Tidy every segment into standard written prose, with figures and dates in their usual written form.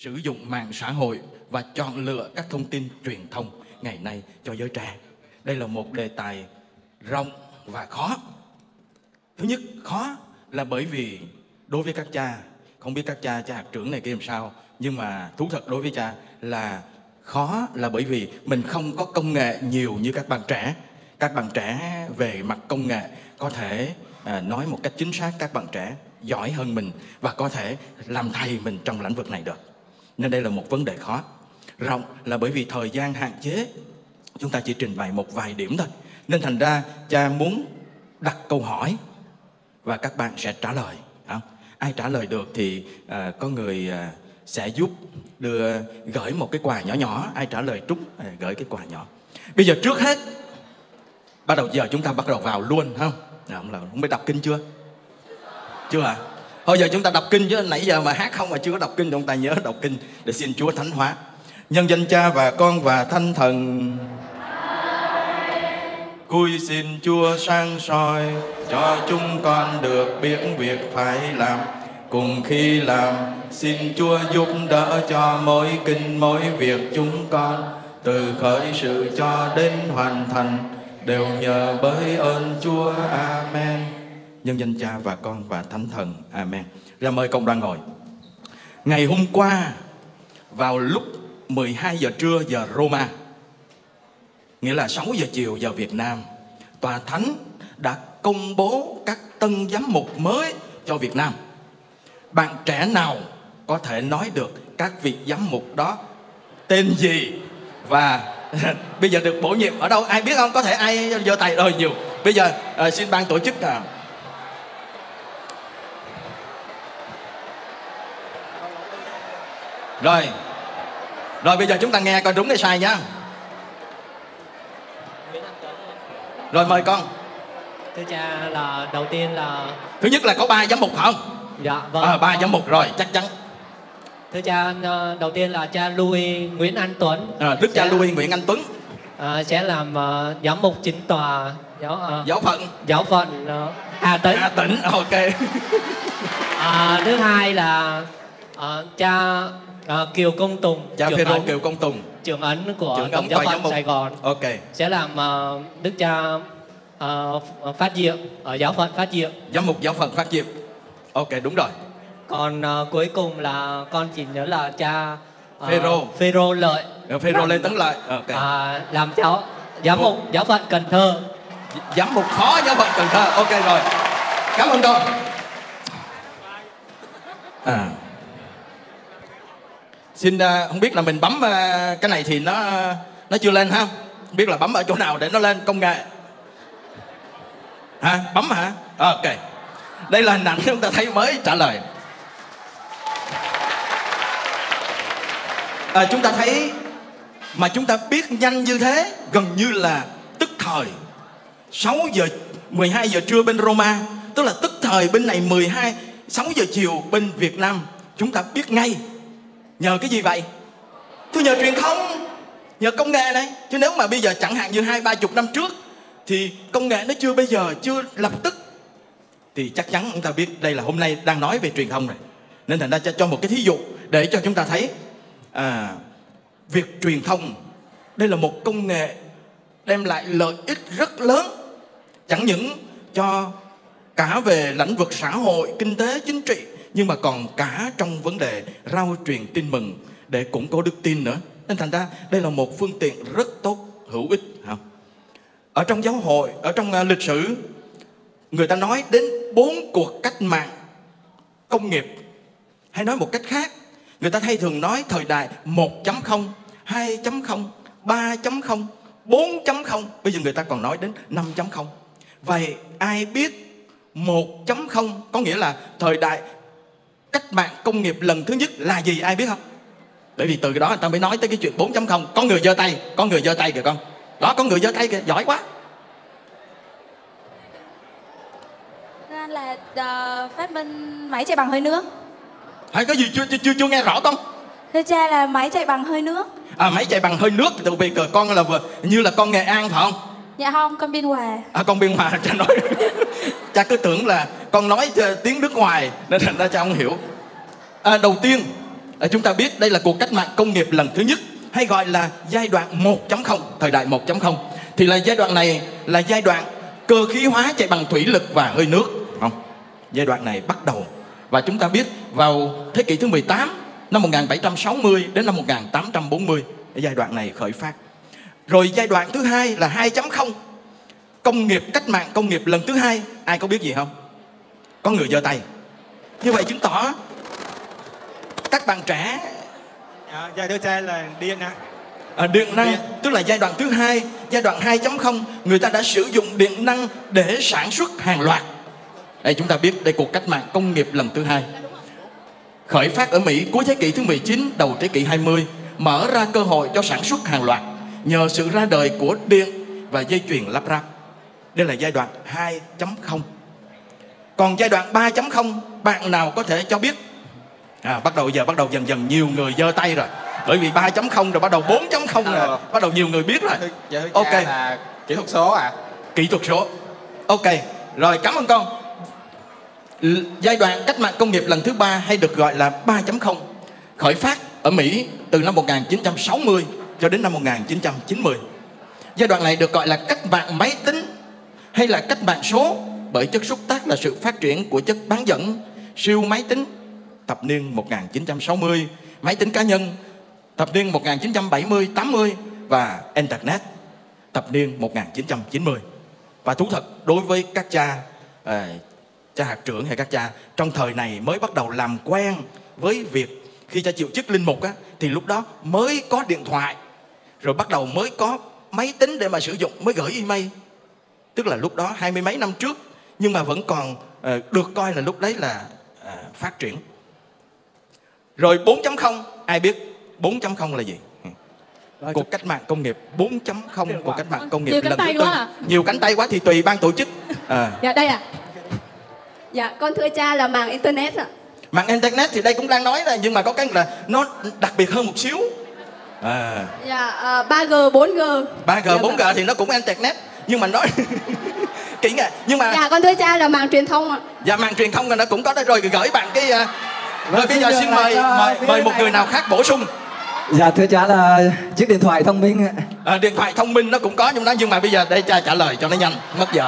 sử dụng mạng xã hội và chọn lựa các thông tin truyền thông ngày nay cho giới trẻ. Đây là một đề tài rộng và khó. Thứ nhất, khó là bởi vì đối với các cha, không biết các cha hạt trưởng này kia làm sao, nhưng mà thú thật đối với cha là khó là bởi vì mình không có công nghệ nhiều như các bạn trẻ. Các bạn trẻ về mặt công nghệ có thể nói một cách chính xác, các bạn trẻ giỏi hơn mình và có thể làm thầy mình trong lĩnh vực này được. Nên đây là một vấn đề khó. Rộng là bởi vì thời gian hạn chế, chúng ta chỉ trình bày một vài điểm thôi. Nên thành ra cha muốn đặt câu hỏi và các bạn sẽ trả lời. Ai trả lời được thì có người sẽ giúp gửi một cái quà nhỏ nhỏ. Ai trả lời trúng gửi cái quà nhỏ. Bây giờ trước hết giờ chúng ta bắt đầu vào luôn không? Không biết đọc kinh chưa? Chưa hả? Thôi giờ chúng ta đọc kinh chứ, nãy giờ mà hát không mà chưa có đọc kinh, chúng ta nhớ đọc kinh để xin Chúa thánh hóa. Nhân danh Cha và Con và Thánh Thần. Cúi xin Chúa sáng soi cho chúng con được biết việc phải làm. Cùng khi làm xin Chúa giúp đỡ cho mỗi kinh mỗi việc chúng con, từ khởi sự cho đến hoàn thành, đều nhờ bởi ơn Chúa. Amen. Nhân danh Cha và Con và Thánh Thần. Amen. Ra mời cộng đoàn ngồi. Ngày hôm qua vào lúc 12 giờ trưa giờ Roma, nghĩa là 6 giờ chiều giờ Việt Nam, Tòa Thánh đã công bố các tân giám mục mới cho Việt Nam. Bạn trẻ nào có thể nói được các vị giám mục đó tên gì và bây giờ được bổ nhiệm ở đâu? Ai biết không? Có thể ai giơ tay rồi nhiều. Bây giờ xin ban tổ chức Rồi bây giờ chúng ta nghe coi đúng hay sai nhá. Rồi mời con. Thưa cha, là đầu tiên là thứ nhất là có 3 giám mục phải không? Dạ vâng. 3 giám mục rồi, chắc chắn. Thưa cha, đầu tiên là cha Louis Nguyễn Anh Tuấn. Đức cha Louis Nguyễn Anh Tuấn sẽ làm giám mục chính tòa giáo phận Hà Tĩnh. Hà Tĩnh, ok. Thứ hai là cha Kiều Công Tùng, cha Phêrô Kiều Công Tùng, trưởng ấn của Tổng giáo phận Sài Gòn. Ok. Sẽ làm đức cha Phát Diệm ở giáo phận Phát Diệm. Giám mục giáo phận Phát Diệm. Ok, đúng rồi. Còn cuối cùng là con chỉ nhớ là cha Phêrô Lợi. Phêrô Lê Tấn Lợi. Ok. Làm giám mục giáo phận Cần Thơ. Giám mục phó giáo phận Cần Thơ. Ok rồi. Cảm ơn con. Xin không biết là mình bấm cái này thì nó chưa lên ha? Không biết là bấm ở chỗ nào để nó lên công nghệ. Bấm hả? Ok. Đây là hình ảnh chúng ta thấy mới trả lời. Chúng ta thấy mà chúng ta biết nhanh như thế, gần như là tức thời. 12 giờ trưa bên Roma, tức là tức thời bên này 6 giờ chiều bên Việt Nam. Chúng ta biết ngay. Nhờ cái gì vậy? Tôi nhờ truyền thông, nhờ công nghệ này. Chứ nếu mà bây giờ chẳng hạn như 20-30 năm trước thì công nghệ nó chưa lập tức, thì chắc chắn chúng ta biết đây là hôm nay đang nói về truyền thông này. Nên thành ra cho một cái thí dụ để cho chúng ta thấy việc truyền thông đây là một công nghệ đem lại lợi ích rất lớn, chẳng những cho cả về lĩnh vực xã hội, kinh tế, chính trị, nhưng mà còn cả trong vấn đề rao truyền tin mừng để củng cố đức tin nữa. Nên thành ra đây là một phương tiện rất tốt, hữu ích. Ở trong giáo hội, ở trong lịch sử, người ta nói đến 4 cuộc cách mạng công nghiệp. Hay nói một cách khác, người ta hay thường nói thời đại 1.0, 2.0, 3.0, 4.0. Bây giờ người ta còn nói đến 5.0. Vậy ai biết 1.0 có nghĩa là thời đại cách mạng công nghiệp lần thứ nhất là gì, ai biết không? Bởi vì từ cái đó người ta mới nói tới cái chuyện 4.0. Có người giơ tay kìa con. Đó, có người giơ tay kìa, giỏi quá. Là phát minh máy chạy bằng hơi nước. Hay cái gì chưa nghe rõ con? Thưa cha, là máy chạy bằng hơi nước. Máy chạy bằng hơi nước. Từ vì con là như là con Nghệ An phải không? Dạ không, con Biên Hòa. Con Biên Hòa. Cha nói cha cứ tưởng là con nói tiếng nước ngoài nên thành ra cha không hiểu. Đầu tiên Chúng ta biết đây là cuộc cách mạng công nghiệp lần thứ nhất, hay gọi là giai đoạn 1.0, thời đại 1.0. Thì là giai đoạn này là giai đoạn cơ khí hóa chạy bằng thủy lực và hơi nước. Không? Giai đoạn này bắt đầu, và chúng ta biết vào thế kỷ thứ 18, năm 1760 đến năm 1840, giai đoạn này khởi phát. Rồi giai đoạn thứ hai là 2.0, công nghiệp, cách mạng công nghiệp lần thứ hai. Ai có biết gì không? Có người giơ tay. Như vậy chứng tỏ các bạn trẻ Dạ thưa cha là điện điện năng, tức là giai đoạn thứ hai, giai đoạn 2.0, người ta đã sử dụng điện năng để sản xuất hàng loạt. Đây chúng ta biết đây cuộc cách mạng công nghiệp lần thứ hai khởi phát ở Mỹ cuối thế kỷ thứ 19, đầu thế kỷ 20, mở ra cơ hội cho sản xuất hàng loạt nhờ sự ra đời của điện và dây chuyền lắp ráp. Đây là giai đoạn 2.0. Còn giai đoạn 3.0, bạn nào có thể cho biết? Bắt đầu dần dần nhiều người giơ tay rồi. Bởi vì 3.0 rồi bắt đầu 4.0 rồi, bắt đầu nhiều người biết rồi. Ok, là kỹ thuật số Kỹ thuật số. Ok, rồi cảm ơn con. Giai đoạn cách mạng công nghiệp lần thứ ba, hay được gọi là 3.0, khởi phát ở Mỹ từ năm 1960 cho đến năm 1990. Giai đoạn này được gọi là cách mạng máy tính hay là cách mạng số, bởi chất xúc tác là sự phát triển của chất bán dẫn, siêu máy tính thập niên 1960, máy tính cá nhân thập niên 1970-80 và Internet thập niên 1990. Và thú thật, đối với các cha hạt trưởng hay các cha trong thời này mới bắt đầu làm quen với việc khi cha chịu chức linh mục thì lúc đó mới có điện thoại, rồi bắt đầu mới có máy tính để mà sử dụng, mới gửi email. Tức là lúc đó 20 mấy năm trước, nhưng mà vẫn còn được coi là lúc đấy là phát triển. Rồi 4.0, ai biết 4.0 là gì? Cuộc cách mạng công nghiệp 4.0, cuộc cách mạng công nghiệp lần thứ tư. Nhiều cánh tay quá thì tùy ban tổ chức. Dạ đây Dạ con thưa cha là mạng internet Mạng internet thì đây cũng đang nói đây, nhưng mà có cái là nó đặc biệt hơn một xíu. Dạ 3G 4G. 3G 4G thì nó cũng internet, nhưng mà nói kỹ nghe. Nhưng mà dạ con thưa cha là mạng truyền thông Dạ mạng truyền thông là nó cũng có đây rồi, gửi bạn cái rồi bây giờ xin mời một người nào khác bổ sung. Dạ thưa cha là chiếc điện thoại thông minh. Điện thoại thông minh nó cũng có nhưng mà bây giờ đây cha trả lời cho nó nhanh, mất giờ.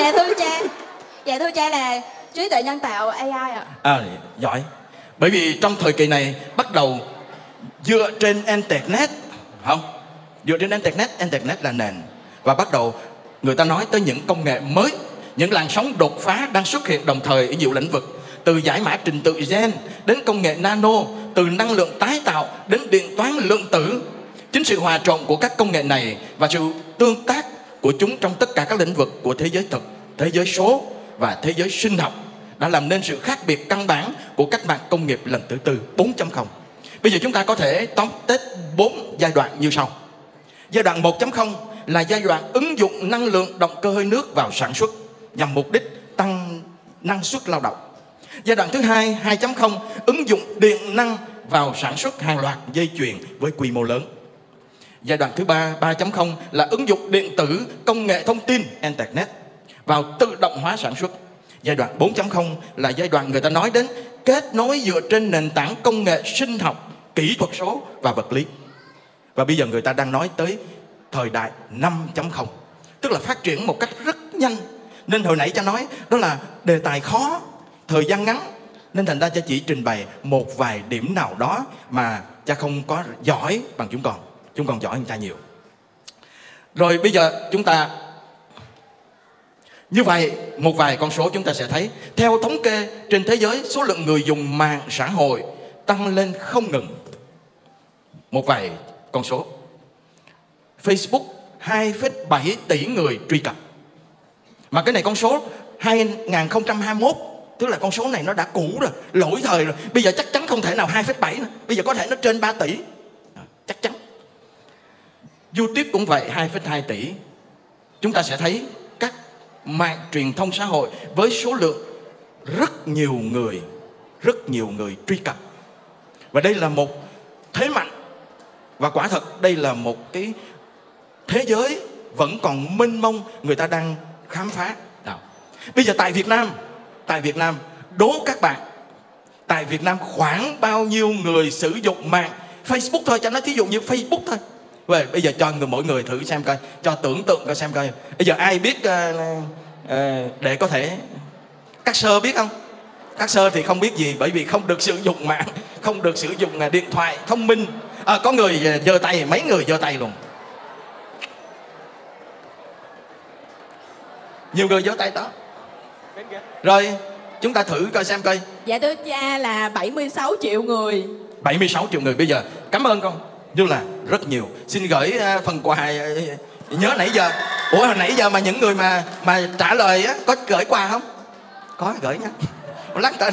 Dạ thưa cha là trí tuệ nhân tạo AI Giỏi. Bởi vì trong thời kỳ này bắt đầu dựa trên internet, không? Dựa trên internet là nền. Và bắt đầu người ta nói tới những công nghệ mới, những làn sóng đột phá đang xuất hiện đồng thời ở nhiều lĩnh vực. Từ giải mã trình tự gen đến công nghệ nano, từ năng lượng tái tạo đến điện toán lượng tử. Chính sự hòa trộn của các công nghệ này và sự tương tác của chúng trong tất cả các lĩnh vực của thế giới thực, thế giới số và thế giới sinh học đã làm nên sự khác biệt căn bản của cách mạng công nghiệp lần thứ tư 4.0. Bây giờ chúng ta có thể tóm tắt 4 giai đoạn như sau. Giai đoạn 1.0 là giai đoạn ứng dụng năng lượng động cơ hơi nước vào sản xuất nhằm mục đích tăng năng suất lao động. Giai đoạn thứ hai 2.0 ứng dụng điện năng vào sản xuất hàng loạt dây chuyền với quy mô lớn. Giai đoạn thứ ba 3.0 là ứng dụng điện tử, công nghệ thông tin internet vào tự động hóa sản xuất. Giai đoạn 4.0 là giai đoạn người ta nói đến kết nối dựa trên nền tảng công nghệ sinh học, kỹ thuật số và vật lý. Và bây giờ người ta đang nói tới thời đại 5.0, tức là phát triển một cách rất nhanh. Nên hồi nãy cha nói đó là đề tài khó, thời gian ngắn, nên thành ra cha chỉ trình bày một vài điểm nào đó mà cha không có giỏi bằng chúng còn giỏi hơn cha nhiều. Rồi bây giờ chúng ta như vậy, một vài con số chúng ta sẽ thấy. Theo thống kê trên thế giới, số lượng người dùng mạng xã hội tăng lên không ngừng. Một vài con số. Facebook 2,7 tỷ người truy cập. Mà cái này con số 2021, tức là con số này nó đã cũ rồi, lỗi thời rồi. Bây giờ chắc chắn không thể nào 2,7 nữa. Bây giờ có thể nó trên 3 tỷ. Chắc chắn. YouTube cũng vậy, 2,2 tỷ. Chúng ta sẽ thấy các mạng truyền thông xã hội với số lượng rất nhiều người truy cập. Và đây là một thế mạnh. Và quả thật đây là một cái thế giới vẫn còn mênh mông, người ta đang khám phá. Bây giờ tại Việt Nam, đố các bạn, tại Việt Nam khoảng bao nhiêu người sử dụng mạng Facebook thôi, cho nó thí dụ như Facebook thôi. Vậy bây giờ cho mỗi người thử xem coi, cho tưởng tượng coi xem coi. Bây giờ ai biết để có thể, các sơ biết không? Các sơ thì không biết gì, bởi vì không được sử dụng mạng, không được sử dụng điện thoại thông minh. Có người giơ tay, mấy người giơ tay luôn. Nhiều người giơ tay đó. Rồi chúng ta thử coi xem coi. Dạ thưa cha là 76 triệu người. 76 triệu người. Bây giờ cảm ơn con, như là rất nhiều. Xin gửi phần quà. Nhớ nãy giờ, hồi nãy giờ mà những người mà trả lời á, có gửi quà không? Có, gửi nha. Lắc tên.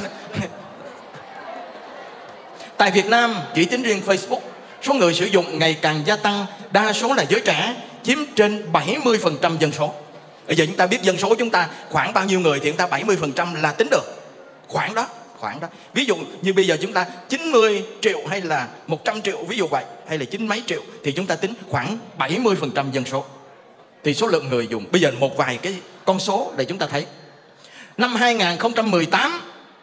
Tại Việt Nam, chỉ tính riêng Facebook, số người sử dụng ngày càng gia tăng, đa số là giới trẻ, chiếm trên 70% dân số. Bây giờ chúng ta biết dân số chúng ta khoảng bao nhiêu người thì chúng ta 70% là tính được. Khoảng đó. Ví dụ như bây giờ chúng ta 90 triệu hay là 100 triệu, ví dụ vậy, hay là 90 mấy triệu, thì chúng ta tính khoảng 70% dân số. Thì số lượng người dùng, bây giờ một vài cái con số để chúng ta thấy. Năm 2018,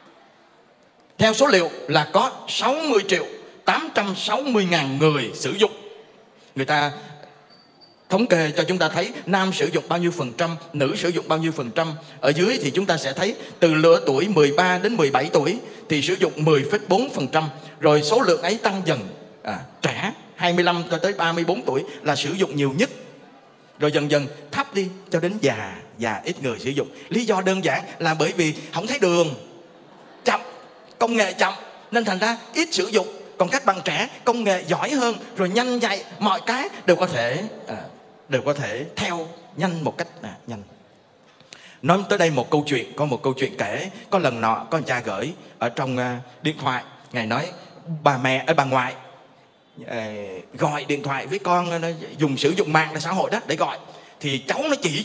theo số liệu là có 60 triệu 860 ngàn người sử dụng. Người ta thống kê cho chúng ta thấy nam sử dụng bao nhiêu phần trăm, nữ sử dụng bao nhiêu phần trăm. Ở dưới thì chúng ta sẽ thấy từ lứa tuổi 13 đến 17 tuổi thì sử dụng 10,4%. Rồi số lượng ấy tăng dần. Trẻ 25 cho tới 34 tuổi là sử dụng nhiều nhất. Rồi dần dần thấp đi cho đến già ít người sử dụng. Lý do đơn giản là bởi vì không thấy đường, chậm, công nghệ chậm, nên thành ra ít sử dụng. Còn các bạn trẻ công nghệ giỏi hơn, rồi nhanh nhạy, mọi cái đều có thể theo nhanh một cách nhanh. Nói tới đây một câu chuyện, có một câu chuyện kể. Có lần nọ có anh cha gửi ở trong điện thoại. Ngài nói bà ngoại gọi điện thoại với con, dùng sử dụng mạng xã hội đó để gọi. Thì cháu nó chỉ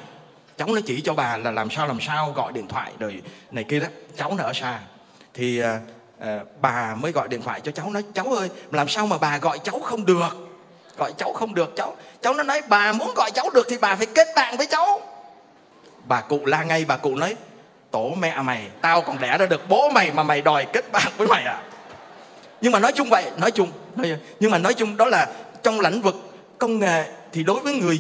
cho bà là làm sao gọi điện thoại rồi này kia đó. Cháu nó ở xa. Thì bà mới gọi điện thoại cho cháu, nói cháu ơi, làm sao mà bà gọi cháu không được? Gọi cháu không được. Cháu nó nói bà muốn gọi cháu được thì bà phải kết bạn với cháu. Bà cụ la ngay, bà cụ nói tổ mẹ mày, tao còn đẻ ra được bố mày mà mày đòi kết bạn với mày à? Nhưng mà nói chung vậy, nhưng mà nói chung đó là trong lĩnh vực công nghệ thì đối với người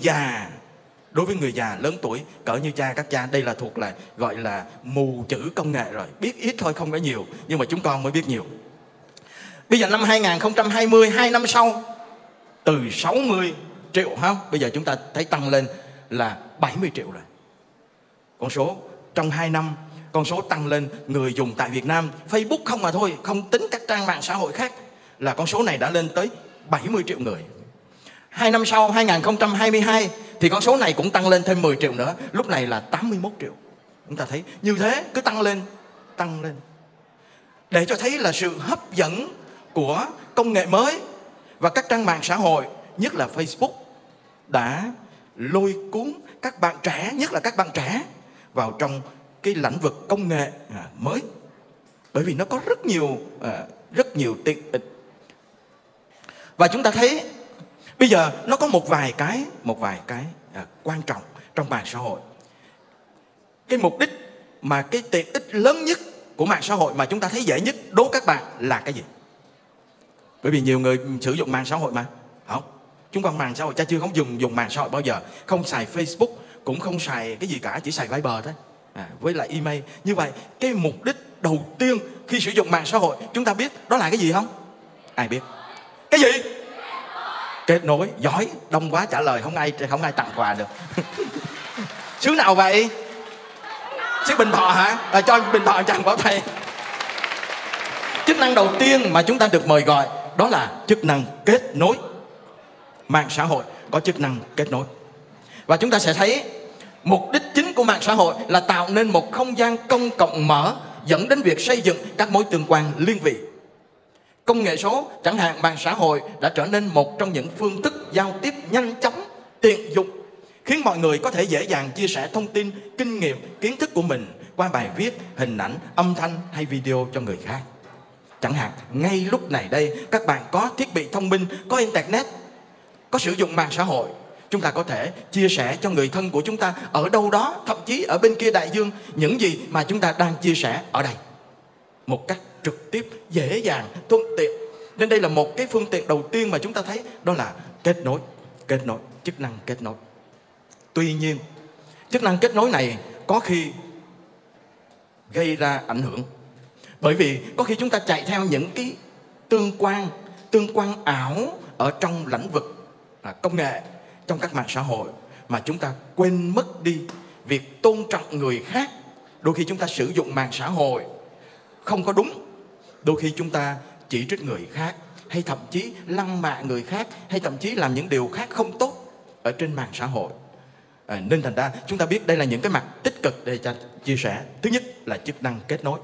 già lớn tuổi cỡ như các cha đây là thuộc là gọi là mù chữ công nghệ rồi, biết ít thôi không có nhiều, nhưng mà chúng con mới biết nhiều. Bây giờ năm 2020, 2 năm sau, từ 60 triệu không, bây giờ chúng ta thấy tăng lên là 70 triệu rồi. Con số trong 2 năm, con số tăng lên người dùng tại Việt Nam Facebook không mà thôi, không tính các trang mạng xã hội khác, là con số này đã lên tới 70 triệu người. 2 năm sau, 2022 thì con số này cũng tăng lên thêm 10 triệu nữa, lúc này là 81 triệu. Chúng ta thấy như thế cứ tăng lên. Để cho thấy là sự hấp dẫn của công nghệ mới và các trang mạng xã hội, nhất là Facebook, đã lôi cuốn các bạn trẻ, nhất là các bạn trẻ vào trong cái lĩnh vực công nghệ mới. Bởi vì nó có rất nhiều tiện ích. Và chúng ta thấy bây giờ nó có một vài cái quan trọng trong mạng xã hội. Cái mục đích mà cái tiện ích lớn nhất của mạng xã hội mà chúng ta thấy dễ nhất đố các bạn là cái gì? Bởi vì nhiều người sử dụng mạng xã hội mà. Không, chúng con mạng xã hội, cha chưa không dùng mạng xã hội bao giờ. Không xài Facebook, cũng không xài cái gì cả, chỉ xài Viber thôi. Với lại email. Như vậy, cái mục đích đầu tiên khi sử dụng mạng xã hội, chúng ta biết đó là cái gì không? Ai biết? Cái gì? Kết nối. Giỏi, đông quá trả lời không ai tặng quà được. Xứ nào vậy? Xứ Bình Thọ hả? Cho Bình Thọ chẳng bảo thầy. Chức năng đầu tiên mà chúng ta được mời gọi đó là chức năng kết nối. Mạng xã hội có chức năng kết nối. Và chúng ta sẽ thấy mục đích chính của mạng xã hội là tạo nên một không gian công cộng mở, dẫn đến việc xây dựng các mối tương quan liên vị. Công nghệ số, chẳng hạn mạng xã hội, đã trở nên một trong những phương thức giao tiếp nhanh chóng, tiện dụng, khiến mọi người có thể dễ dàng chia sẻ thông tin, kinh nghiệm, kiến thức của mình qua bài viết, hình ảnh, âm thanh hay video cho người khác. Chẳng hạn, ngay lúc này đây, các bạn có thiết bị thông minh, có internet, có sử dụng mạng xã hội, chúng ta có thể chia sẻ cho người thân của chúng ta ở đâu đó, thậm chí ở bên kia đại dương, những gì mà chúng ta đang chia sẻ ở đây một cách trực tiếp, dễ dàng, thuận tiện. Nên đây là một cái phương tiện đầu tiên mà chúng ta thấy, đó là kết nối, chức năng kết nối. Tuy nhiên, chức năng kết nối này có khi gây ra ảnh hưởng. Bởi vì có khi chúng ta chạy theo những cái tương quan ảo ở trong lĩnh vực công nghệ, trong các mạng xã hội, mà chúng ta quên mất đi việc tôn trọng người khác. Đôi khi chúng ta sử dụng mạng xã hội không có đúng, đôi khi chúng ta chỉ trích người khác, hay thậm chí lăng mạ người khác, hay thậm chí làm những điều khác không tốt ở trên mạng xã hội. Nên thành ra chúng ta biết đây là những cái mặt tích cực để chia sẻ. Thứ nhất là chức năng kết nối.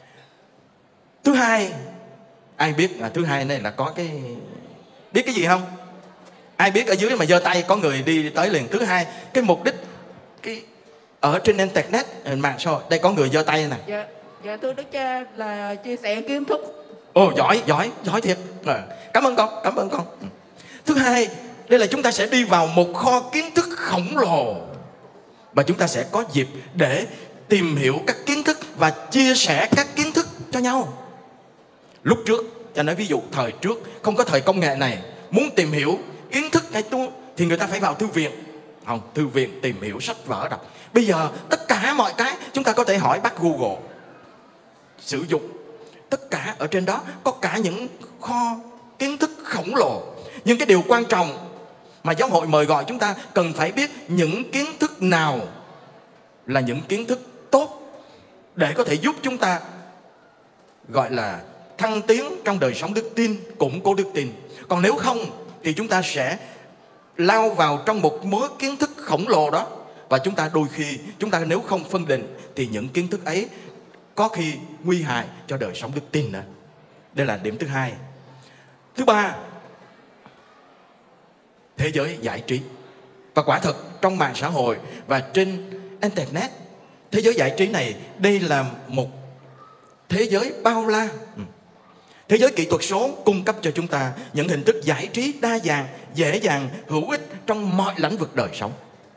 Thứ hai, ai biết thứ hai này là có cái, biết cái gì không? Ai biết ở dưới mà giơ tay, có người đi tới liền. Thứ hai, cái mục đích cái ở trên internet, mạng xã hội, đây có người giơ tay nè. Dạ thưa Đức Cha là chia sẻ kiến thức. Ồ, giỏi thiệt. Cảm ơn con. Thứ hai, đây là chúng ta sẽ đi vào một kho kiến thức khổng lồ, và chúng ta sẽ có dịp để tìm hiểu các kiến thức và chia sẻ các kiến thức cho nhau. Lúc trước, cho nói ví dụ thời trước không có thời công nghệ này, muốn tìm hiểu kiến thức hay thì người ta phải vào thư viện. Thư viện tìm hiểu sách vở đọc. Bây giờ tất cả mọi cái chúng ta có thể hỏi bác Google, sử dụng tất cả ở trên đó, có cả những kho kiến thức khổng lồ. Nhưng cái điều quan trọng mà giáo hội mời gọi chúng ta cần phải biết những kiến thức nào là những kiến thức tốt để có thể giúp chúng ta gọi là thăng tiến trong đời sống đức tin, củng cố đức tin. Còn nếu không thì chúng ta sẽ lao vào trong một mớ kiến thức khổng lồ đó, và chúng ta đôi khi nếu không phân định thì những kiến thức ấy có khi nguy hại cho đời sống đức tin nữa. Đây là điểm thứ hai. Thứ ba, thế giới giải trí. Và quả thật trong mạng xã hội và trên internet, thế giới giải trí này, đây là một thế giới bao la. Thế giới kỹ thuật số cung cấp cho chúng ta những hình thức giải trí đa dạng, dễ dàng, hữu ích trong mọi lĩnh vực đời sống.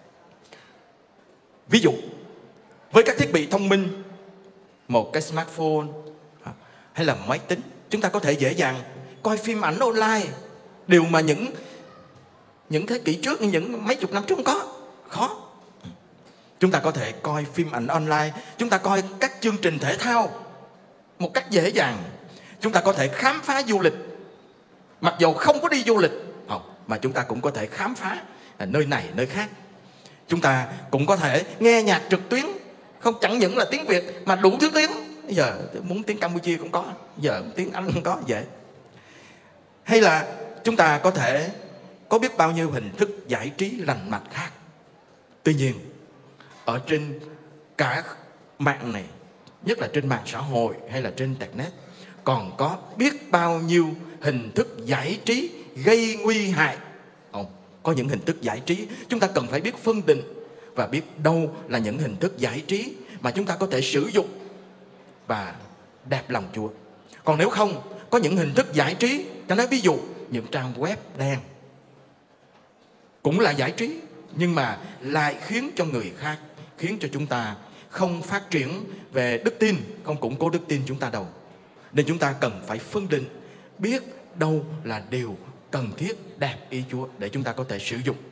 Ví dụ, với các thiết bị thông minh, một cái smartphone hay là máy tính, chúng ta có thể dễ dàng coi phim ảnh online. Điều mà những thế kỷ trước, những mấy chục năm trước không có, khó. Chúng ta có thể coi phim ảnh online, chúng ta coi các chương trình thể thao một cách dễ dàng. Chúng ta có thể khám phá du lịch, mặc dù không có đi du lịch, mà chúng ta cũng có thể khám phá nơi này, nơi khác. Chúng ta cũng có thể nghe nhạc trực tuyến, chẳng những là tiếng Việt mà đủ thứ tiếng. Bây giờ muốn tiếng Campuchia cũng có, giờ tiếng Anh cũng có, dễ. Hay là chúng ta có thể có biết bao nhiêu hình thức giải trí lành mạnh khác. Tuy nhiên, ở trên cả mạng này, nhất là trên mạng xã hội hay là trên internet, còn có biết bao nhiêu hình thức giải trí gây nguy hại. Có những hình thức giải trí chúng ta cần phải biết phân định và biết đâu là những hình thức giải trí mà chúng ta có thể sử dụng và đẹp lòng Chúa. Còn nếu không, có những hình thức giải trí, cho nói ví dụ những trang web đen cũng là giải trí, nhưng mà lại khiến cho người khác, khiến cho chúng ta không phát triển về đức tin, không củng cố đức tin chúng ta đâu. Nên chúng ta cần phải phân định, biết đâu là điều cần thiết, đẹp ý Chúa để chúng ta có thể sử dụng.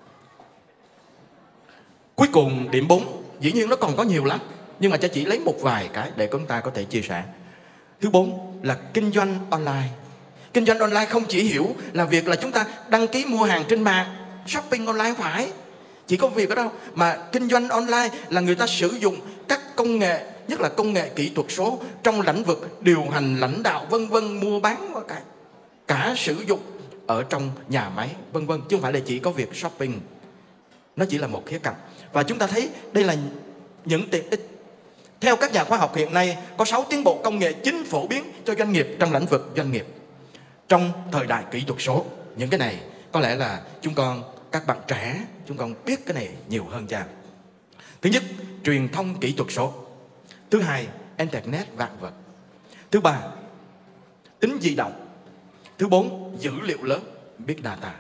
Cuối cùng, điểm 4, dĩ nhiên nó còn có nhiều lắm, nhưng mà cha chỉ lấy một vài cái để chúng ta có thể chia sẻ. Thứ 4 là kinh doanh online. Kinh doanh online không chỉ hiểu là việc là chúng ta đăng ký mua hàng trên mạng, shopping online, không phải chỉ có việc đó đâu, mà kinh doanh online là người ta sử dụng các công nghệ, nhất là công nghệ kỹ thuật số trong lĩnh vực điều hành, lãnh đạo, vân vân, mua bán, cả sử dụng ở trong nhà máy, vân vân, chứ không phải là chỉ có việc shopping. Nó chỉ là một khía cạnh. Và chúng ta thấy đây là những tiện ích. Theo các nhà khoa học hiện nay, có 6 tiến bộ công nghệ chính phổ biến cho doanh nghiệp trong lĩnh vực doanh nghiệp trong thời đại kỹ thuật số. Những cái này có lẽ là các bạn trẻ, chúng con biết cái này nhiều hơn cha. Thứ nhất, truyền thông kỹ thuật số. Thứ hai, internet vạn vật. Thứ ba, tính di động. Thứ 4, dữ liệu lớn, big data.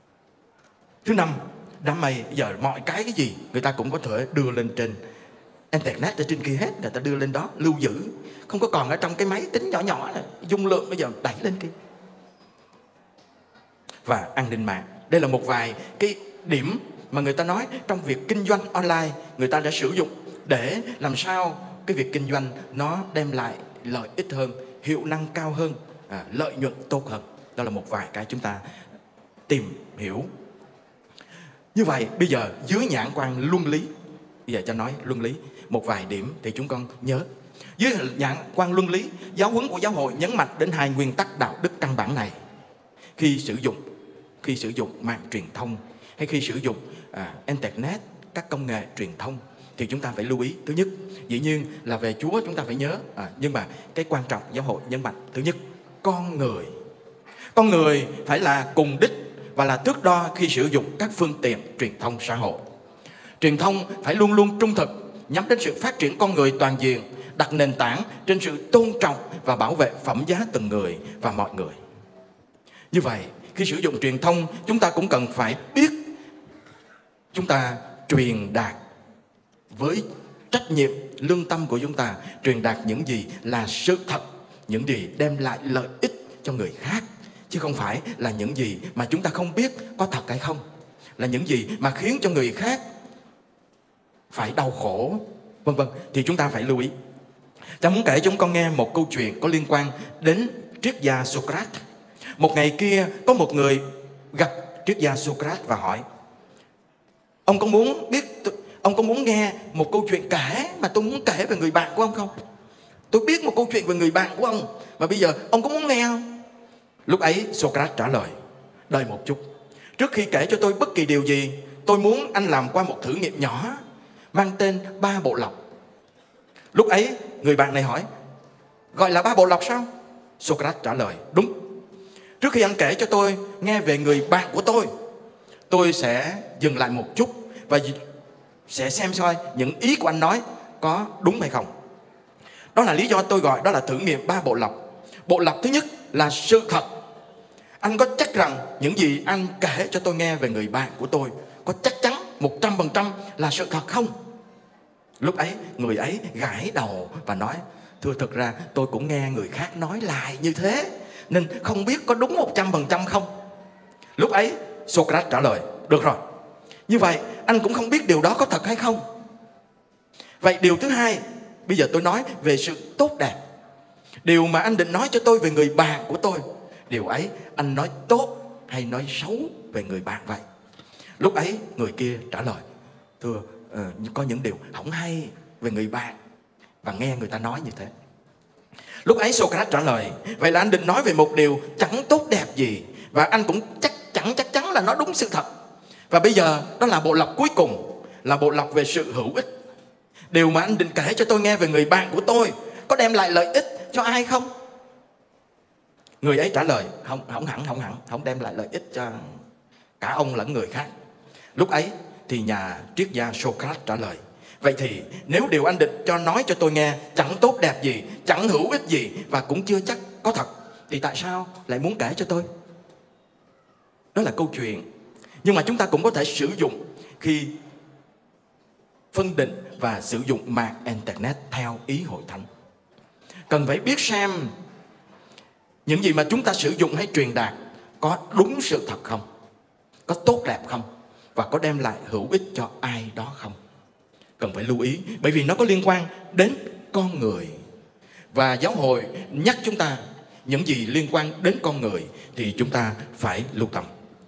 Thứ 5, đám mây. Giờ mọi cái gì người ta cũng có thể đưa lên trên internet ở trên kia hết, người ta đưa lên đó lưu giữ, không có còn ở trong cái máy tính nhỏ nhỏ này, dung lượng bây giờ đẩy lên kia. Và an ninh mạng, đây là một vài cái điểm mà người ta nói trong việc kinh doanh online người ta đã sử dụng để làm sao cái việc kinh doanh nó đem lại lợi ích hơn, hiệu năng cao hơn, lợi nhuận tốt hơn. Đó là một vài cái chúng ta tìm hiểu. Như vậy bây giờ dưới nhãn quan luân lý, bây giờ cho nói luân lý một vài điểm thì chúng con nhớ. Dưới nhãn quan luân lý, giáo huấn của giáo hội nhấn mạnh đến hai nguyên tắc đạo đức căn bản này. Khi sử dụng mạng truyền thông hay khi sử dụng internet, các công nghệ truyền thông thì chúng ta phải lưu ý. Thứ nhất, dĩ nhiên là về Chúa chúng ta phải nhớ, nhưng mà cái quan trọng giáo hội nhấn mạnh, thứ nhất, con người phải là cùng đích và là thước đo khi sử dụng các phương tiện truyền thông xã hội. Truyền thông phải luôn luôn trung thực, nhắm đến sự phát triển con người toàn diện, đặt nền tảng trên sự tôn trọng và bảo vệ phẩm giá từng người và mọi người. Như vậy, khi sử dụng truyền thông, chúng ta cũng cần phải biết chúng ta truyền đạt với trách nhiệm, lương tâm của chúng ta, truyền đạt những gì là sự thật, những gì đem lại lợi ích cho người khác, chứ không phải là những gì mà chúng ta không biết có thật hay không, là những gì mà khiến cho người khác phải đau khổ, vân vân, thì chúng ta phải lưu ý. Ta muốn kể chúng con nghe một câu chuyện có liên quan đến triết gia Socrates. Một ngày kia có một người gặp triết gia Socrates và hỏi: ông có muốn nghe một câu chuyện kể mà tôi muốn kể về người bạn của ông không? Tôi biết một câu chuyện về người bạn của ông mà bây giờ ông có muốn nghe không? Lúc ấy Socrates trả lời: đợi một chút, trước khi kể cho tôi bất kỳ điều gì, tôi muốn anh làm qua một thử nghiệm nhỏ mang tên 3 bộ lọc. Lúc ấy người bạn này hỏi: gọi là 3 bộ lọc sao? Socrates trả lời: đúng. Trước khi anh kể cho tôi nghe về người bạn của tôi sẽ dừng lại một chút và sẽ xem coi những ý của anh nói có đúng hay không. Đó là lý do tôi gọi đó là thử nghiệm 3 bộ lọc. Bộ lọc thứ nhất là sự thật. Anh có chắc rằng những gì anh kể cho tôi nghe về người bạn của tôi có chắc chắn 100% là sự thật không? Lúc ấy người ấy gãi đầu và nói: thưa, thực ra tôi cũng nghe người khác nói lại như thế, nên không biết có đúng 100% không. Lúc ấy Socrates trả lời: được rồi, như vậy anh cũng không biết điều đó có thật hay không. Vậy điều thứ hai, bây giờ tôi nói về sự tốt đẹp. Điều mà anh định nói cho tôi về người bạn của tôi, điều ấy anh nói tốt hay nói xấu về người bạn vậy? Lúc ấy người kia trả lời: thưa, có những điều không hay về người bạn, và nghe người ta nói như thế. Lúc ấy Socrates trả lời: vậy là anh định nói về một điều chẳng tốt đẹp gì, và anh cũng chắc chắn là nó đúng sự thật. Và bây giờ đó là bộ lọc cuối cùng, là bộ lọc về sự hữu ích. Điều mà anh định kể cho tôi nghe về người bạn của tôi có đem lại lợi ích cho ai không? Người ấy trả lời: không đem lại lợi ích cho cả ông lẫn người khác. Lúc ấy thì nhà triết gia Socrates trả lời: vậy thì nếu điều anh định nói cho tôi nghe chẳng tốt đẹp gì, chẳng hữu ích gì và cũng chưa chắc có thật, thì tại sao lại muốn kể cho tôi? Đó là câu chuyện. Nhưng mà chúng ta cũng có thể sử dụng khi phân định và sử dụng mạng internet theo ý hội thánh. Cần phải biết xem những gì mà chúng ta sử dụng hay truyền đạt có đúng sự thật không, có tốt đẹp không, và có đem lại hữu ích cho ai đó không. Cần phải lưu ý, bởi vì nó có liên quan đến con người. Và giáo hội nhắc chúng ta những gì liên quan đến con người thì chúng ta phải lưu tâm.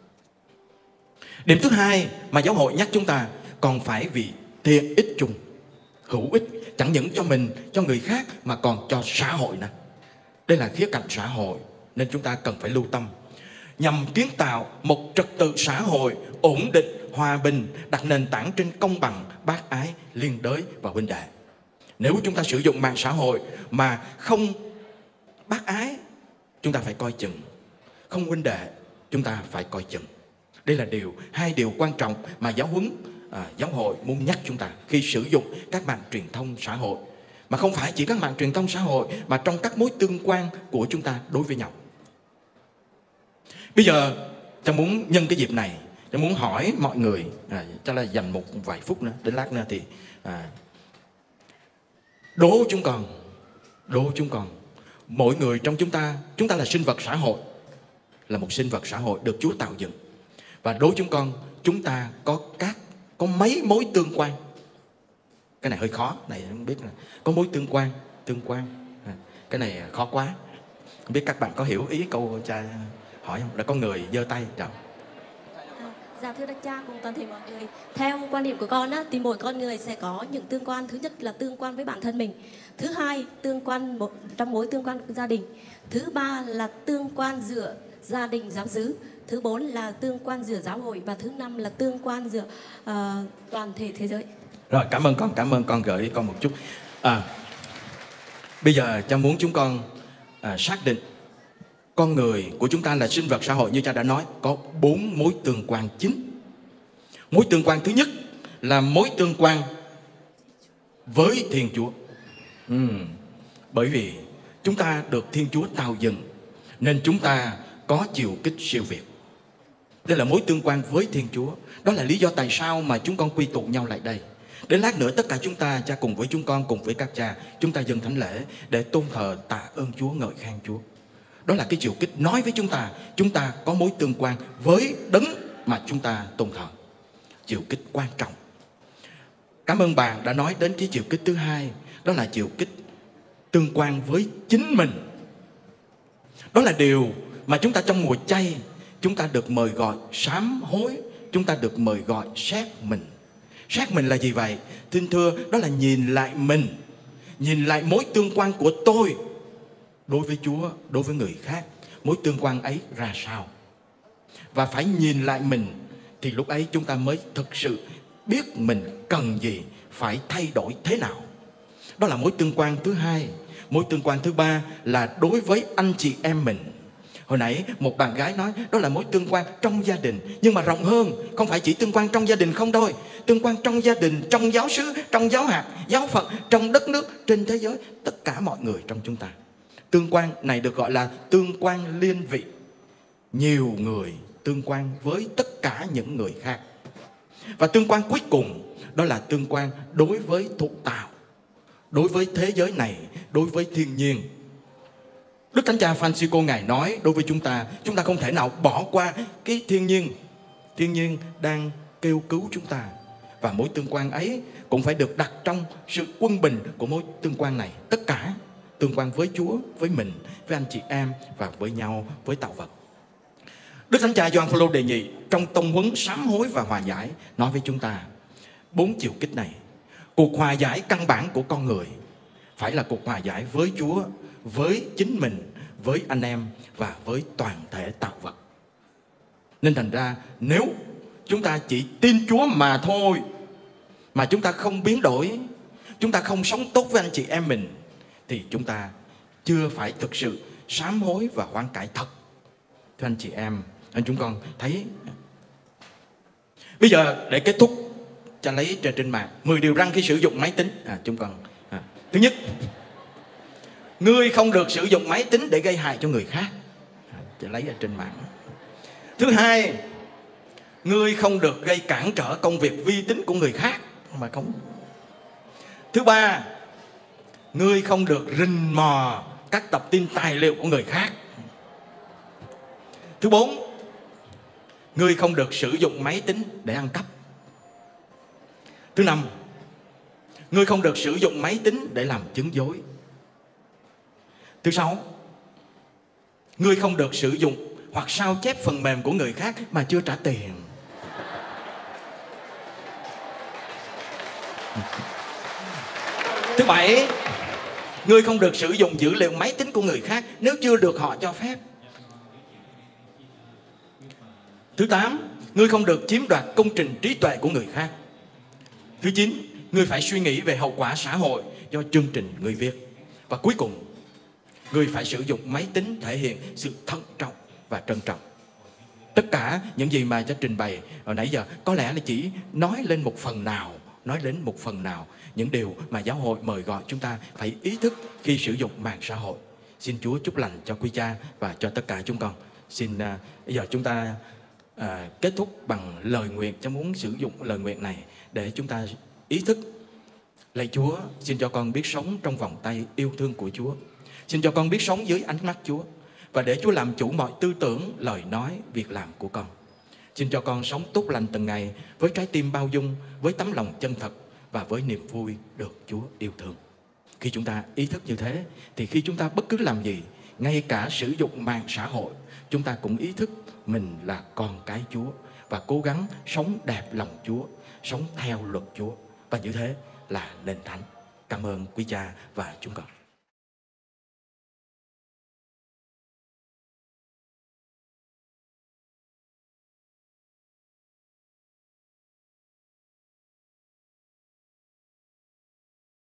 Điểm thứ hai mà giáo hội nhắc chúng ta còn phải vì tiện ích chung, hữu ích chẳng những cho mình, cho người khác mà còn cho xã hội nữa. Đây là khía cạnh xã hội nên chúng ta cần phải lưu tâm, nhằm kiến tạo một trật tự xã hội ổn định, hòa bình, đặt nền tảng trên công bằng, bác ái, liên đới và huynh đệ. Nếu chúng ta sử dụng mạng xã hội mà không bác ái, chúng ta phải coi chừng. Không huynh đệ, chúng ta phải coi chừng. Đây là hai điều quan trọng mà giáo hội muốn nhắc chúng ta khi sử dụng các mạng truyền thông xã hội. Mà không phải chỉ các mạng truyền thông xã hội, mà trong các mối tương quan của chúng ta đối với nhau. Bây giờ ta muốn nhân cái dịp này, ta muốn hỏi mọi người, chắc là dành một vài phút nữa, đến lát nữa thì đố chúng con, mỗi người trong chúng ta là sinh vật xã hội, là một sinh vật xã hội được Chúa tạo dựng. Và đố chúng ta có mấy mối tương quan. Cái này hơi khó, này không biết là có mối tương quan. Cái này khó quá. Không biết các bạn có hiểu ý câu cha hỏi không? Đã có người giơ tay chào. Dạ thưa Đức Cha cùng toàn thể mọi người, theo quan điểm của con á, thì mỗi con người sẽ có những tương quan. Thứ nhất là tương quan với bản thân mình, thứ hai tương quan trong mối tương quan gia đình, thứ ba là tương quan giữa gia đình giáo xứ, thứ bốn là tương quan giữa giáo hội, và thứ năm là tương quan giữa toàn thể thế giới. Rồi, cảm ơn con gửi con một chút. Bây giờ cha muốn chúng con xác định con người của chúng ta là sinh vật xã hội, như cha đã nói, có 4 mối tương quan chính. Mối tương quan thứ nhất là mối tương quan với Thiên Chúa. Bởi vì chúng ta được Thiên Chúa tạo dựng nên chúng ta có chiều kích siêu việt. Đây là mối tương quan với Thiên Chúa. Đó là lý do tại sao mà chúng con quy tụ nhau lại đây. Đến lát nữa tất cả chúng ta, cha cùng với chúng con, cùng với các cha, chúng ta dâng thánh lễ để tôn thờ tạ ơn Chúa, ngợi khen Chúa. Đó là cái chiều kích nói với chúng ta có mối tương quan với đấng mà chúng ta tôn thờ. Chiều kích quan trọng. Cảm ơn bạn đã nói đến cái chiều kích thứ hai, đó là chiều kích tương quan với chính mình. Đó là điều mà chúng ta trong mùa chay, chúng ta được mời gọi sám hối, chúng ta được mời gọi xét mình. Xét mình là gì vậy? Thưa thưa, đó là nhìn lại mình, nhìn lại mối tương quan của tôi đối với Chúa, đối với người khác. Mối tương quan ấy ra sao? Và phải nhìn lại mình thì lúc ấy chúng ta mới thực sự biết mình cần gì, phải thay đổi thế nào. Đó là mối tương quan thứ hai. Mối tương quan thứ ba là đối với anh chị em mình. Hồi nãy một bạn gái nói đó là mối tương quan trong gia đình. Nhưng mà rộng hơn, không phải chỉ tương quan trong gia đình không thôi. Tương quan trong gia đình, trong giáo xứ, trong giáo hạt, giáo phận, trong đất nước, trên thế giới. Tất cả mọi người trong chúng ta. Tương quan này được gọi là tương quan liên vị. Nhiều người tương quan với tất cả những người khác. Và tương quan cuối cùng đó là tương quan đối với thụ tạo, đối với thế giới này, đối với thiên nhiên. Đức Thánh Cha Francisco Ngài nói đối với chúng ta không thể nào bỏ qua cái thiên nhiên. Thiên nhiên đang kêu cứu chúng ta. Và mối tương quan ấy cũng phải được đặt trong sự quân bình của mối tương quan này. Tất cả tương quan với Chúa, với mình, với anh chị em và với nhau, với tạo vật. Đức Thánh Cha Gioan Phaolô đệ nhị trong tông huấn sám hối và hòa giải nói với chúng ta 4 chiều kích này. Cuộc hòa giải căn bản của con người phải là cuộc hòa giải với Chúa, với chính mình, với anh em và với toàn thể tạo vật. Nên thành ra nếu chúng ta chỉ tin Chúa mà thôi, mà chúng ta không biến đổi, chúng ta không sống tốt với anh chị em mình, thì chúng ta chưa phải thực sự sám hối và hoán cải thật. Thưa anh chị em, anh chúng con thấy. Bây giờ để kết thúc, cha lấy trên mạng 10 điều răn khi sử dụng máy tính. Chúng con thứ nhất, ngươi không được sử dụng máy tính để gây hại cho người khác. Cha lấy ở trên mạng. Thứ hai, ngươi không được gây cản trở công việc vi tín của người khác mà không. Thứ ba, ngươi không được rình mò các tập tin tài liệu của người khác. Thứ bốn, ngươi không được sử dụng máy tính để ăn cắp. Thứ năm, ngươi không được sử dụng máy tính để làm chứng dối. Thứ sáu, ngươi không được sử dụng hoặc sao chép phần mềm của người khác mà chưa trả tiền. Thứ bảy, ngươi không được sử dụng dữ liệu máy tính của người khác nếu chưa được họ cho phép. Thứ 8, ngươi không được chiếm đoạt công trình trí tuệ của người khác. Thứ 9, ngươi phải suy nghĩ về hậu quả xã hội do chương trình ngươi viết. Và cuối cùng, ngươi phải sử dụng máy tính thể hiện sự thận trọng và trân trọng. Tất cả những gì mà cha trình bày hồi nãy giờ có lẽ là chỉ nói lên một phần nào những điều mà giáo hội mời gọi chúng ta phải ý thức khi sử dụng mạng xã hội. Xin Chúa chúc lành cho quý cha và cho tất cả chúng con. Xin bây giờ chúng ta kết thúc bằng lời nguyện. Cha muốn sử dụng lời nguyện này để chúng ta ý thức Lạy Chúa, xin cho con biết sống trong vòng tay yêu thương của Chúa. Xin cho con biết sống dưới ánh mắt Chúa, và để Chúa làm chủ mọi tư tưởng, lời nói, việc làm của con. Xin cho con sống tốt lành từng ngày, với trái tim bao dung, với tấm lòng chân thật và với niềm vui được Chúa yêu thương. Khi chúng ta ý thức như thế, thì khi chúng ta bất cứ làm gì, ngay cả sử dụng mạng xã hội, chúng ta cũng ý thức mình là con cái Chúa và cố gắng sống đẹp lòng Chúa, sống theo luật Chúa. Và như thế là nên thánh. Cảm ơn quý cha và chúng con.